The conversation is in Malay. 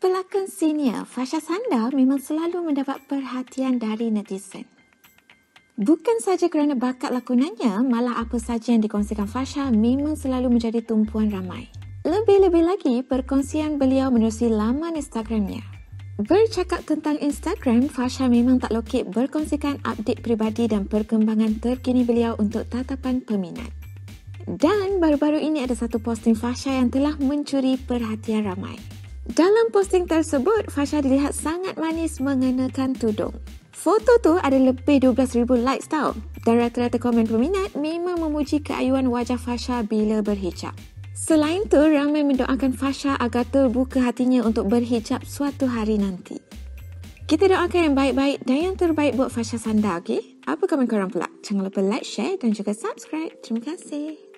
Pelakon senior Fasha Sandar memang selalu mendapat perhatian dari netizen. Bukan saja kerana bakat lakonannya, malah apa saja yang dikongsikan Fasha memang selalu menjadi tumpuan ramai. Lebih-lebih lagi, perkongsian beliau menerusi laman Instagramnya. Bercakap tentang Instagram, Fasha memang tak lokek berkongsikan update peribadi dan perkembangan terkini beliau untuk tatapan peminat. Dan baru-baru ini ada satu posting Fasha yang telah mencuri perhatian ramai. Dalam posting tersebut, Fasha dilihat sangat manis mengenakan tudung. Foto tu ada lebih 12,000 likes tau. Dan rata-rata komen peminat memang memuji keayuan wajah Fasha bila berhijab. Selain tu, ramai mendoakan Fasha agar terbuka hatinya untuk berhijab suatu hari nanti. Kita doakan yang baik-baik dan yang terbaik buat Fasha Sandar, okey? Apa komen korang pula? Jangan lupa like, share dan juga subscribe. Terima kasih.